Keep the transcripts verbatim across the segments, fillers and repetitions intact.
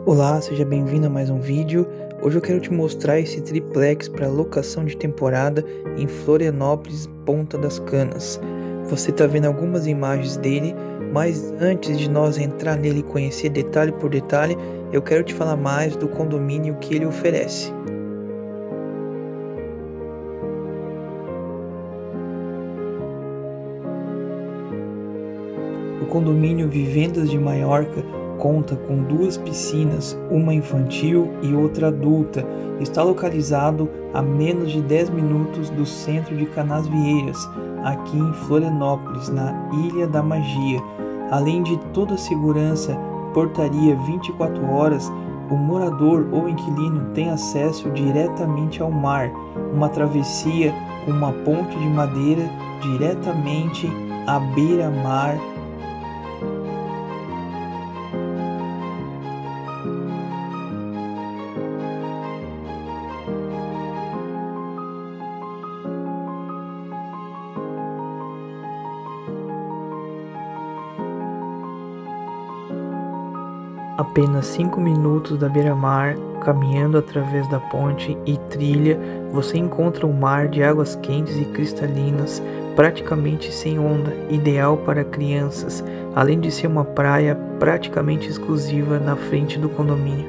Olá, seja bem-vindo a mais um vídeo. Hoje eu quero te mostrar esse triplex para locação de temporada em Florianópolis, Ponta das Canas. Você está vendo algumas imagens dele, mas antes de nós entrar nele e conhecer detalhe por detalhe, eu quero te falar mais do condomínio que ele oferece. O condomínio Vivendas de Maiorca conta com duas piscinas, uma infantil e outra adulta. Está localizado a menos de dez minutos do centro de Canasvieiras, aqui em Florianópolis, na Ilha da Magia. Além de toda a segurança, portaria vinte e quatro horas, o morador ou inquilino tem acesso diretamente ao mar, uma travessia com uma ponte de madeira diretamente à beira-mar. Apenas cinco minutos da beira-mar, caminhando através da ponte e trilha, você encontra um mar de águas quentes e cristalinas, praticamente sem onda, ideal para crianças, além de ser uma praia praticamente exclusiva na frente do condomínio.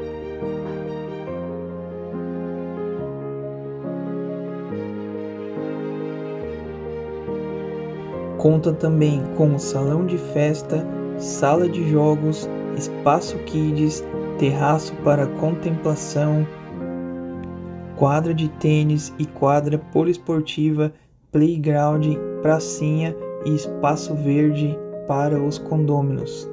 Conta também com salão de festa, sala de jogos, espaço kids, terraço para contemplação, quadra de tênis e quadra poliesportiva, playground, pracinha e espaço verde para os condôminos.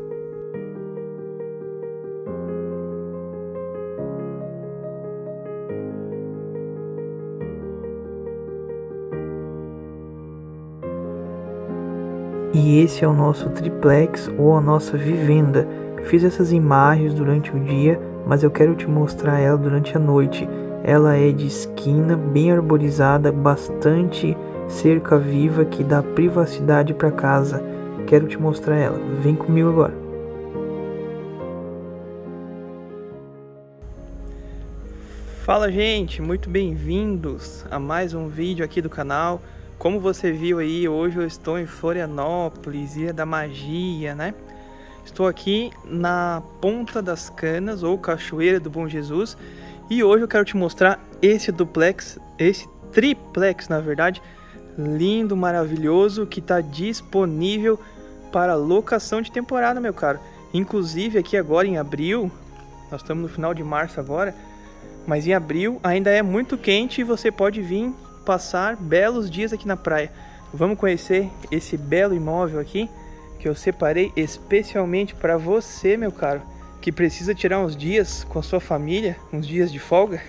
E esse é o nosso triplex ou a nossa vivenda. Fiz essas imagens durante o dia, mas eu quero te mostrar ela durante a noite. Ela é de esquina, bem arborizada, bastante cerca viva que dá privacidade para casa. Quero te mostrar ela. Vem comigo agora. Fala, gente, muito bem-vindos a mais um vídeo aqui do canal. Como você viu aí, hoje eu estou em Florianópolis, Ilha da Magia, né? Estou aqui na Ponta das Canas, ou Cachoeira do Bom Jesus, e hoje eu quero te mostrar esse duplex, esse triplex, na verdade, lindo, maravilhoso, que está disponível para locação de temporada, meu caro. Inclusive aqui agora em abril, nós estamos no final de março agora, mas em abril ainda é muito quente e você pode vir passar belos dias aqui na praia. Vamos conhecer esse belo imóvel aqui, que eu separei especialmente para você, meu caro, que precisa tirar uns dias com a sua família, uns dias de folga,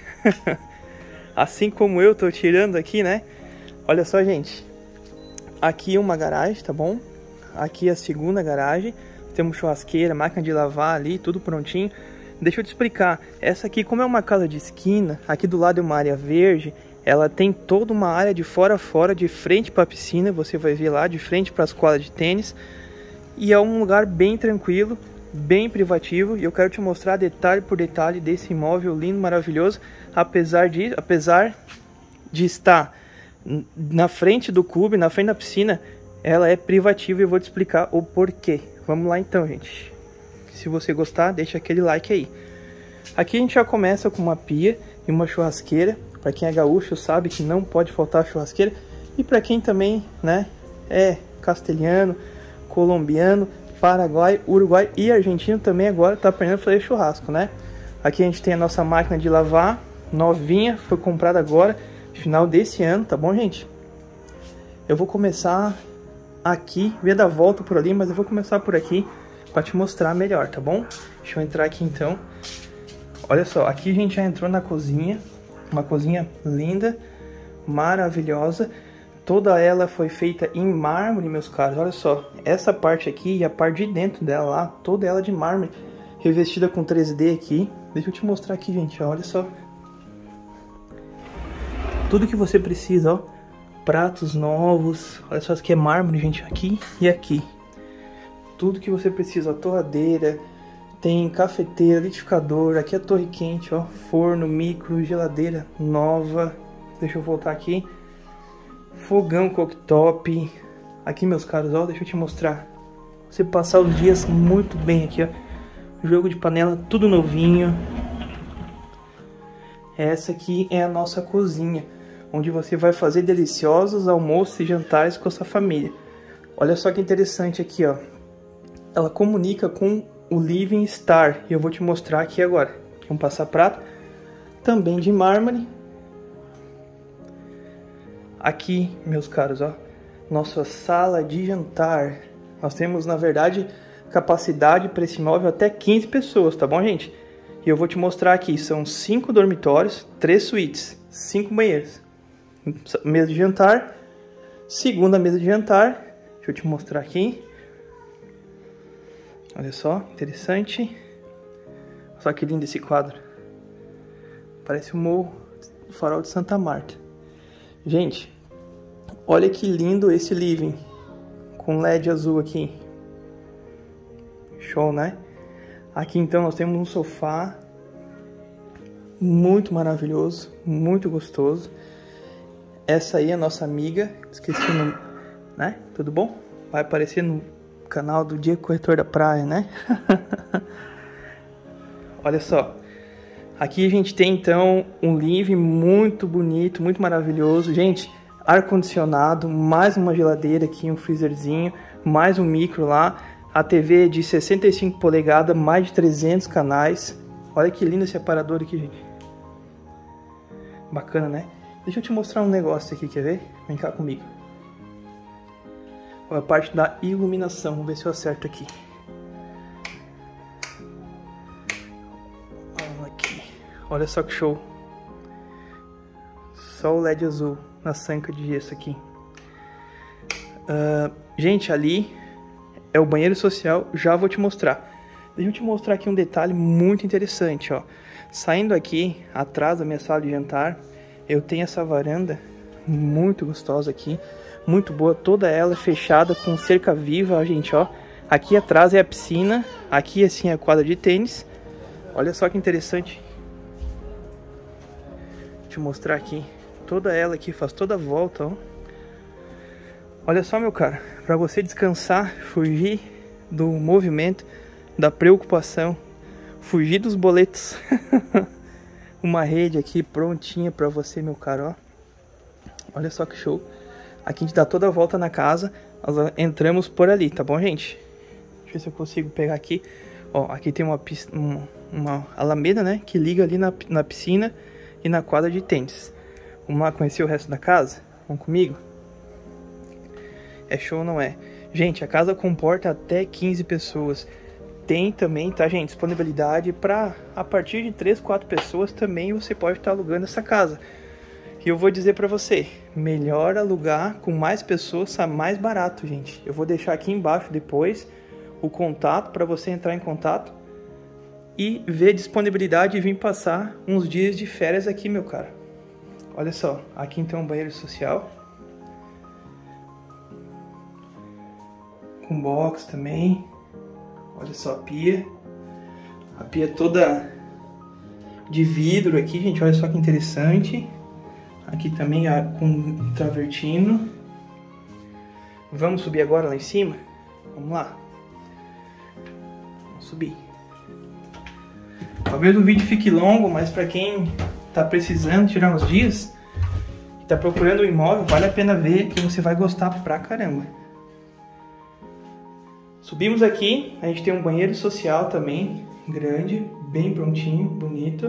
assim como eu tô tirando aqui, né? Olha só, gente, aqui uma garagem, tá bom? Aqui a segunda garagem, temos churrasqueira, máquina de lavar ali, tudo prontinho. Deixa eu te explicar, essa aqui, como é uma casa de esquina, aqui do lado é uma área verde, ela tem toda uma área de fora a fora, de frente para a piscina, você vai ver lá, de frente para as quadras de tênis. E é um lugar bem tranquilo, bem privativo, e eu quero te mostrar detalhe por detalhe desse imóvel lindo, maravilhoso. Apesar de, apesar de estar na frente do clube, na frente da piscina, ela é privativa e eu vou te explicar o porquê. Vamos lá então, gente. Se você gostar, deixa aquele like aí. Aqui a gente já começa com uma pia e uma churrasqueira. Para quem é gaúcho sabe que não pode faltar churrasqueira. E para quem também, né, é castelhano, colombiano, Paraguai, Uruguai e argentino também agora tá aprendendo a fazer churrasco, né? Aqui a gente tem a nossa máquina de lavar, novinha, foi comprada agora, final desse ano, tá bom, gente? Eu vou começar aqui, ia dar volta por ali, mas eu vou começar por aqui para te mostrar melhor, tá bom? Deixa eu entrar aqui então. Olha só, aqui a gente já entrou na cozinha, uma cozinha linda, maravilhosa. Toda ela foi feita em mármore, meus caros. Olha só, essa parte aqui e a parte de dentro dela lá, toda ela de mármore, revestida com três D aqui. Deixa eu te mostrar aqui, gente, olha só. Tudo que você precisa, ó. Pratos novos. Olha só, isso aqui é mármore, gente, aqui e aqui. Tudo que você precisa, ó, torradeira, Tem cafeteira, liquidificador, aqui é torre quente, ó, forno, micro, geladeira nova. Deixa eu voltar aqui. Fogão cooktop. Aqui, meus caros, ó, deixa eu te mostrar. Você passar os dias muito bem aqui, ó. Jogo de panela, tudo novinho. Essa aqui é a nossa cozinha, onde você vai fazer deliciosos almoços e jantares com a sua família. Olha só que interessante aqui, ó. Ela comunica com o Living Star, e eu vou te mostrar aqui agora. Um passaprato, também de mármore. Aqui, meus caros, ó, nossa sala de jantar. Nós temos, na verdade, capacidade para esse imóvel até quinze pessoas, tá bom, gente? E eu vou te mostrar aqui, são cinco dormitórios, três suítes, cinco banheiros. Mesa de jantar, segunda mesa de jantar. Deixa eu te mostrar aqui. Olha só, interessante. Olha só que lindo esse quadro. Parece o morro do farol de Santa Marta. Gente, olha que lindo esse living. Com L E D azul aqui. Show, né? Aqui então nós temos um sofá. Muito maravilhoso. Muito gostoso. Essa aí é a nossa amiga. Esqueci o nome, né? Tudo bom? Vai aparecer no canal do Diego Corretor da Praia, né? Olha só. Aqui a gente tem então um living muito bonito, muito maravilhoso. Gente, ar-condicionado, mais uma geladeira aqui, um freezerzinho, mais um micro lá. A T V de sessenta e cinco polegadas, mais de trezentos canais. Olha que lindo esse aparador aqui, gente. Bacana, né? Deixa eu te mostrar um negócio aqui, quer ver? Vem cá comigo. A parte da iluminação, vamos ver se eu acerto aqui. Aqui. Olha só que show. Só o L E D azul na sanca de gesso aqui. Uh, gente, ali é o banheiro social, já vou te mostrar. Deixa eu te mostrar aqui um detalhe muito interessante, ó. Saindo aqui, atrás da minha sala de jantar, eu tenho essa varanda muito gostosa aqui. Muito boa, toda ela fechada com cerca viva, ó, gente, ó. Aqui atrás é a piscina, aqui assim é a quadra de tênis. Olha só que interessante. Deixa eu te mostrar aqui. Toda ela aqui, faz toda a volta, ó. Olha só, meu cara, para você descansar, fugir do movimento, da preocupação, fugir dos boletos. Uma rede aqui prontinha para você, meu cara, ó. Olha só que show. Aqui a gente dá toda a volta na casa, nós entramos por ali, tá bom, gente? Deixa eu ver se eu consigo pegar aqui. Ó, aqui tem uma, uma, uma alameda, né, que liga ali na, na piscina e na quadra de tênis. Vamos lá conhecer o resto da casa? Vamos comigo? É show ou não é? Gente, a casa comporta até quinze pessoas. Tem também, tá, gente, disponibilidade para a partir de três, quatro pessoas também você pode estar alugando essa casa. E eu vou dizer pra você, melhor alugar com mais pessoas, sai mais barato, gente. Eu vou deixar aqui embaixo depois o contato para você entrar em contato e ver disponibilidade e vir passar uns dias de férias aqui, meu cara. Olha só, aqui então um banheiro social. Com box também. Olha só a pia. A pia toda de vidro aqui, gente, olha só que interessante. Aqui também com travertino. Vamos subir agora lá em cima? Vamos lá. Vamos subir. Talvez o vídeo fique longo, mas para quem tá precisando tirar uns dias e tá procurando um imóvel, vale a pena ver que você vai gostar pra caramba. Subimos aqui, a gente tem um banheiro social também, grande, bem prontinho, bonito.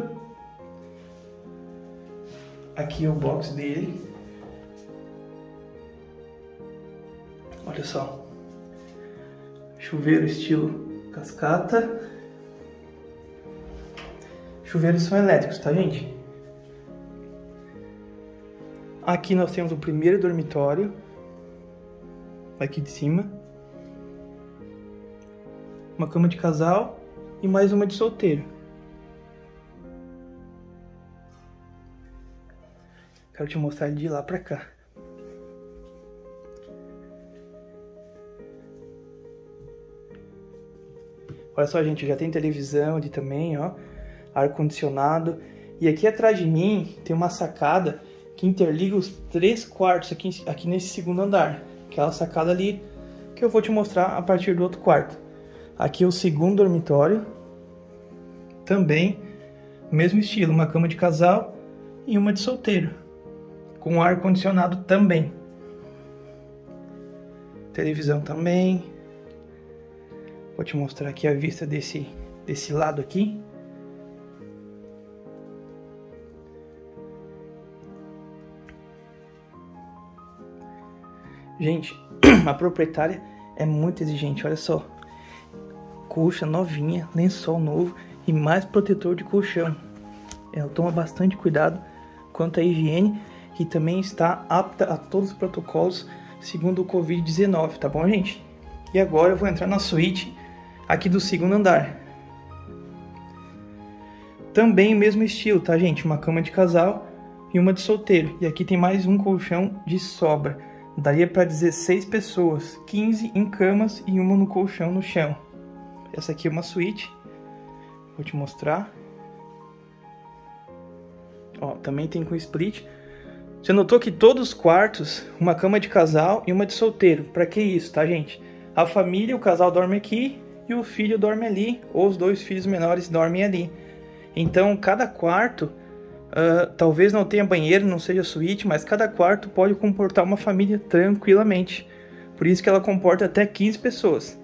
Aqui é o box dele. Olha só. Chuveiro estilo cascata. Chuveiros são elétricos, tá, gente? Aqui nós temos o primeiro dormitório. Aqui de cima. Uma cama de casal e mais uma de solteiro. Quero te mostrar ele de lá pra cá. Olha só, gente, já tem televisão ali também, ó. Ar-condicionado. E aqui atrás de mim tem uma sacada que interliga os três quartos aqui, aqui nesse segundo andar. Aquela sacada ali que eu vou te mostrar a partir do outro quarto. Aqui é o segundo dormitório. Também, mesmo estilo, uma cama de casal e uma de solteiro. Com ar-condicionado também. Televisão também. Vou te mostrar aqui a vista desse, desse lado aqui. Gente, a proprietária é muito exigente, olha só. Colcha novinha, lençol novo e mais protetor de colchão. Ela toma bastante cuidado quanto à higiene e também está apta a todos os protocolos segundo o covid dezenove, tá bom, gente? E agora eu vou entrar na suíte aqui do segundo andar. Também o mesmo estilo, tá, gente? Uma cama de casal e uma de solteiro. E aqui tem mais um colchão de sobra. Daria para dezesseis pessoas, quinze em camas e uma no colchão no chão. Essa aqui é uma suíte. Vou te mostrar. Ó, também tem com split. Você notou que todos os quartos, uma cama de casal e uma de solteiro. Para que isso, tá, gente? A família, o casal dorme aqui e o filho dorme ali, ou os dois filhos menores dormem ali. Então, cada quarto, uh, talvez não tenha banheiro, não seja suíte, mas cada quarto pode comportar uma família tranquilamente. Por isso que ela comporta até quinze pessoas.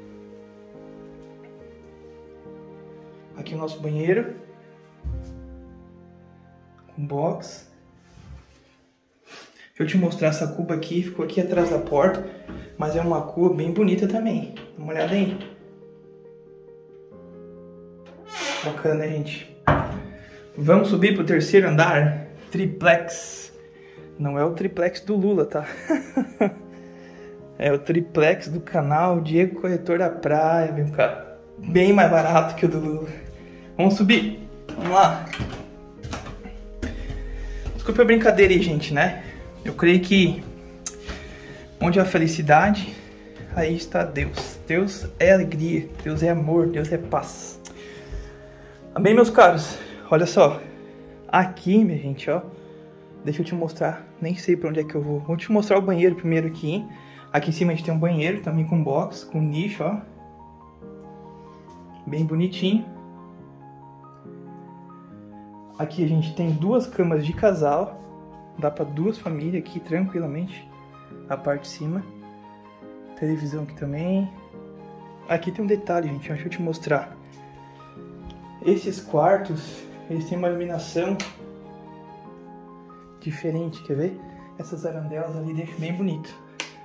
Aqui o nosso banheiro. Com box. Deixa eu te mostrar essa cuba aqui, ficou aqui atrás da porta, mas é uma cuba bem bonita também. Dá uma olhada aí. Bacana, gente. Vamos subir pro terceiro andar. Triplex. Não é o triplex do Lula, tá? É o triplex do canal Diego Corretor da Praia, meu cara. Bem mais barato que o do Lula. Vamos subir. Vamos lá. Desculpa a brincadeira aí, gente, né? Eu creio que onde há felicidade, aí está Deus. Deus é alegria, Deus é amor, Deus é paz. Amém, meus caros? Olha só. Aqui, minha gente, ó. Deixa eu te mostrar. Nem sei pra onde é que eu vou. Vou te mostrar o banheiro primeiro aqui, hein? Aqui em cima a gente tem um banheiro também com box, com nicho, ó. Bem bonitinho. Aqui a gente tem duas camas de casal. Dá pra duas famílias aqui tranquilamente. A parte de cima. Televisão aqui também. Aqui tem um detalhe, gente. Deixa eu te mostrar. Esses quartos, eles têm uma iluminação diferente, quer ver? Essas arandelas ali deixam bem bonito.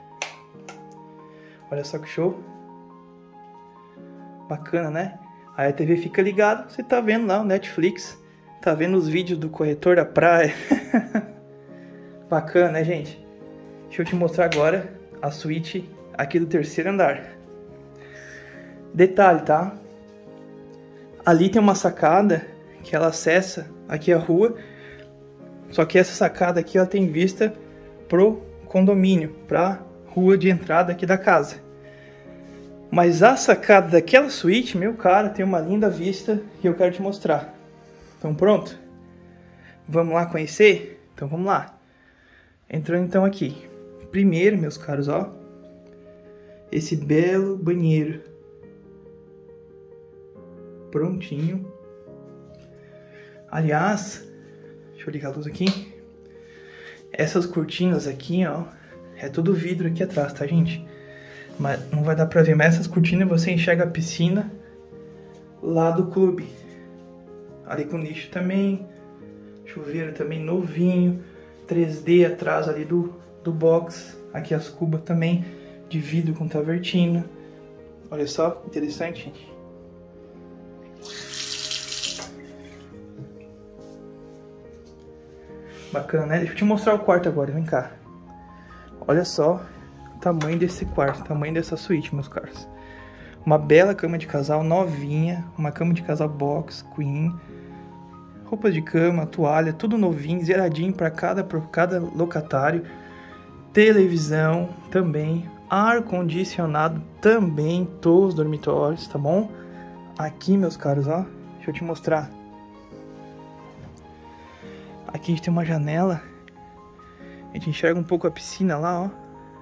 Olha só que show. Bacana, né? Aí a T V fica ligada, você tá vendo lá o Netflix. Tá vendo os vídeos do Corretor da Praia. Bacana, né, gente? Deixa eu te mostrar agora a suíte aqui do terceiro andar. Detalhe, tá? Ali tem uma sacada que ela acessa aqui a rua. Só que essa sacada aqui ela tem vista pro condomínio, pra rua de entrada aqui da casa. Mas a sacada daquela suíte, meu cara, tem uma linda vista e eu quero te mostrar. Então pronto? Vamos lá conhecer? Então vamos lá. Entrando então aqui. Primeiro, meus caros, ó. Esse belo banheiro. Prontinho. Aliás, deixa eu ligar a luz aqui. Essas cortinas aqui, ó, é tudo vidro aqui atrás, tá, gente? Mas não vai dar pra ver, mas essas cortinas você enxerga a piscina lá do clube. Ali com nicho também. Chuveiro também novinho. três D atrás ali do, do box. Aqui as cubas também de vidro com tavertina. Olha só, interessante, gente. Bacana, né? Deixa eu te mostrar o quarto agora, vem cá. Olha só o tamanho desse quarto, o tamanho dessa suíte, meus caros. Uma bela cama de casal novinha, uma cama de casal box, queen, roupas de cama, toalha, tudo novinho, zeradinho para cada, para cada locatário. Televisão também, ar-condicionado também, todos os dormitórios, tá bom? Aqui, meus caros, ó, deixa eu te mostrar. Aqui a gente tem uma janela. A gente enxerga um pouco a piscina lá, ó.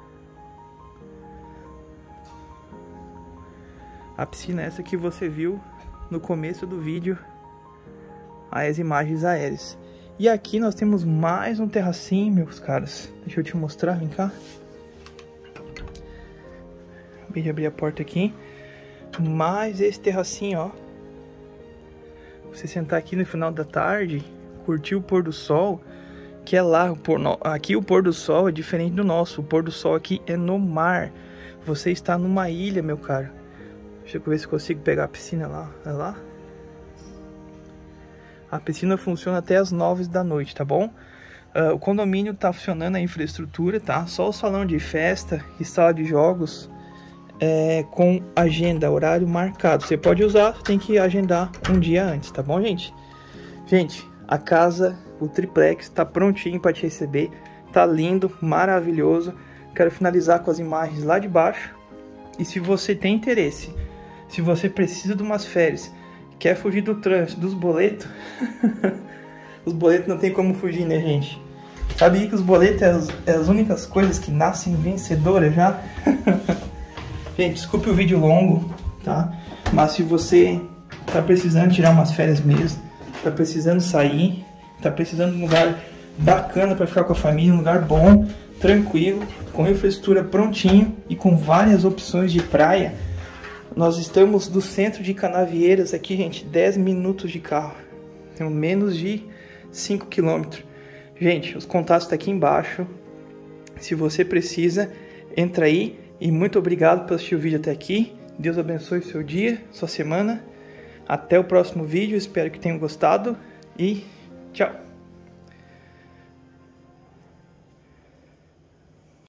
A piscina é essa que você viu no começo do vídeo, as imagens aéreas. E aqui nós temos mais um terracinho, meus caros. Deixa eu te mostrar, vem cá. Acabei de abrir a porta aqui. Mais esse terracinho, ó. Você sentar aqui no final da tarde, curtir o pôr do sol, que é lá. O pôr no... Aqui o pôr do sol é diferente do nosso. O pôr do sol aqui é no mar. Você está numa ilha, meu caro. Deixa eu ver se consigo pegar a piscina lá. Olha lá. A piscina funciona até as nove da noite, tá bom? Uh, o condomínio tá funcionando a infraestrutura, tá? Só o salão de festa e sala de jogos é, com agenda, horário marcado. Você pode usar, tem que agendar um dia antes, tá bom, gente? Gente, a casa, o triplex, tá prontinho para te receber. Tá lindo, maravilhoso. Quero finalizar com as imagens lá de baixo. E se você tem interesse, se você precisa de umas férias, quer fugir do trânsito, dos boletos, os boletos não tem como fugir, né, gente? Sabe que os boletos é as, é as únicas coisas que nascem vencedoras já? Gente, desculpe o vídeo longo, tá? Mas se você tá precisando tirar umas férias mesmo, tá precisando sair, tá precisando de um lugar bacana para ficar com a família, um lugar bom, tranquilo, com infraestrutura prontinho e com várias opções de praia, nós estamos do centro de Canavieiras aqui, gente, dez minutos de carro. Temos menos de cinco quilômetros. Gente, os contatos estão aqui embaixo. Se você precisa, entra aí. E muito obrigado por assistir o vídeo até aqui. Deus abençoe o seu dia, sua semana. Até o próximo vídeo. Espero que tenham gostado. E tchau.